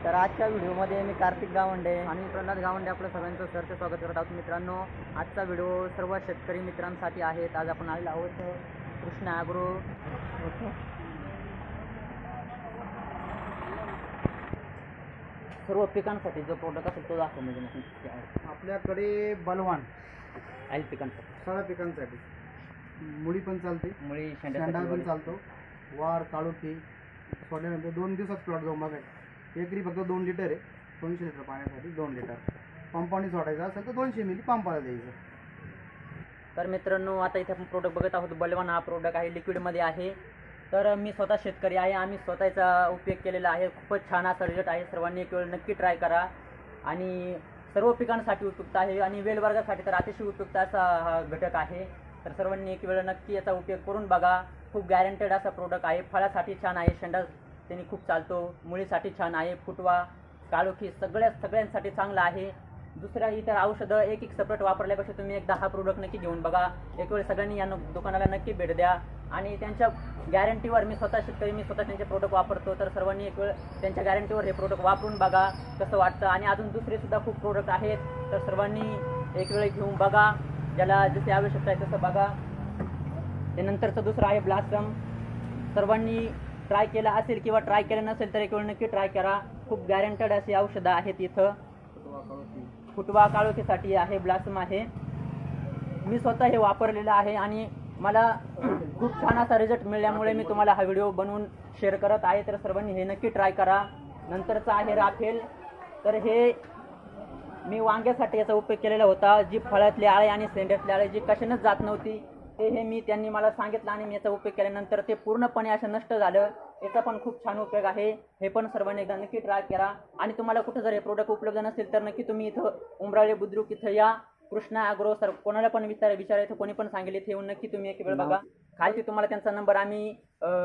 तर आजच्या व्हिडिओमध्ये मी कार्तिक गावंडे आणि प्रल्हाद गावंडे आपलं सर्वांचं सरचे स्वागत करत आहोत. मित्रांनो, आजचा व्हिडिओ सर्व शेतकरी मित्रांसाठी आहेत. आज आपण आलेलो आहोत कृष्ण ॲग्रो सर्व पिकांसाठी जो प्रोडक्ट असेल तो दाखव. म्हणजे आपल्याकडे बलवान आहे पिकांसाठी, सगळ्या पिकांसाठी मुळी पण चालते, मुळी शेंडा पण चालतो, वार काळोखी सोडल्यानंतर 2 दिवसात प्लॉट जाऊन बघायचं. एकरी फक्त 2 लिटर आहे, 200 लिटर पाण्यासाठी 2 लिटर. पंपाने सोडायचं असेल तर 200 मिली पंपाला द्यायचं. तर मित्रांनो, आता इथे आपण प्रोडक्ट बघत आहोत. बलवान हा प्रोडक्ट आहे, लिक्विडमध्ये आहे. तर मी स्वतः शेतकरी आहे, आम्ही स्वतःचा उपयोग केलेला आहे. खूपच छान असा रिझल्ट आहे. सर्वांनी एक वेळ नक्की ट्राय करा. आणि सर्व पिकांसाठी उपयुक्त आहे आणि वेलवर्गासाठी तर अतिशय उपयुक्त असा हा घटक आहे. तर सर्वांनी एक वेळ नक्की याचा उपयोग करून बघा. खूप गॅरंटेड असा प्रोडक्ट आहे. फळासाठी छान आहे, शेंडा त्यांनी खूप चालतो, मुळीसाठी छान आहे, फुटवा काळोखी सगळ्यांसाठी चांगलं आहे. दुसऱ्या इतर औषधं एक सेपरेट वापरल्यापेक्षा तुम्ही एकदा हा प्रोडक्ट नक्की घेऊन बघा. एक वेळ सगळ्यांनी या दुकानाला नक्की भेट द्या. आणि त्यांच्या गॅरंटीवर, मी स्वतः शेतकरी, मी स्वतः त्यांचे प्रोडक्ट वापरतो. तर सर्वांनी एक वेळ त्यांच्या गॅरंटीवर हे प्रोडक्ट वापरून बघा कसं वाटतं. आणि अजून दुसरेसुद्धा खूप प्रोडक्ट आहेत. तर सर्वांनी एक वेळ घेऊन बघा, ज्याला जसे आवश्यकता आहे तसं बघा. त्यानंतरचं दुसरं आहे ब्लासम. सर्वांनी ट्राय केला असेल किंवा ट्राय केलं नसेल तर एक वेळ नक्की ट्राय करा. खूप गॅरंटेड अशी औषधं आहेत इथं. फुटवा काळोखीसाठी आहे, ब्लासम आहे. मी स्वतः हे वापरलेलं आहे आणि मला खूप छान असा रिझल्ट मिळाल्यामुळे मी तुम्हाला हा व्हिडिओ बनवून शेअर करत आहे. तर सर्वांनी हे नक्की ट्राय करा. नंतरचं आहे राफेल. तर हे मी वांग्यासाठी याचा उपयोग केलेला होता. जी फळातली आळे आणि शेंड्यातली आळे जी कशानेच जात नव्हती, हे मी त्यांनी मला सांगितलं आणि मी याचा उपयोग केल्यानंतर ते पूर्णपणे असं नष्ट झालं. याचा पण खूप छान उपयोग आहे. हे पण सर्वांनी एकदा नक्की ट्राय करा. आणि तुम्हाला कुठं जर हे प्रोडक्ट उपलब्ध नसेल तर नक्की तुम्ही इथं उमराळे बुद्रुक इथं या. कृष्ण ॲग्रो सर कोणाला पण विचारायचं, कोणी पण सांगेल इथे येऊन नक्की तुम्ही एक वेळ बघा. खालती तुम्हाला त्यांचा नंबर आम्ही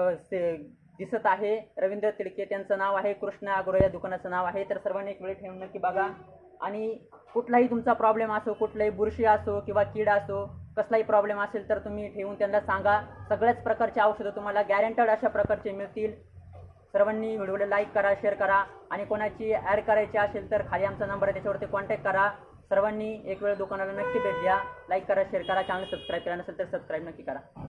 दिसत आहे. रवींद्र तिडके त्यांचं नाव आहे, कृष्ण ॲग्रो या दुकानाचं नाव आहे. तर सर्वांनी एक वेळ ठेवून नक्की बघा. आणि कुठलाही तुमचा प्रॉब्लेम असो, कुठलाही बुरशी असो किंवा कीड असो, कसलाही प्रॉब्लेम असेल तर तुम्ही ठेवून त्यांना सांगा. सगळ्याच प्रकारचे औषधं तुम्हाला गॅरंटेड अशा प्रकारचे मिळतील. सर्वांनी व्हिडिओला लाईक करा, शेअर करा. आणि कोणाची ॲड करायची असेल तर खाली आमचा नंबर आहे, त्याच्यावरती कॉन्टॅक्ट करा. सर्वांनी एक वेळ दुकानाला नक्की भेट द्या. लाईक करा, शेअर करा. चॅनल सबस्क्राईब केला नसेल तर सबस्क्राईब नक्की करा.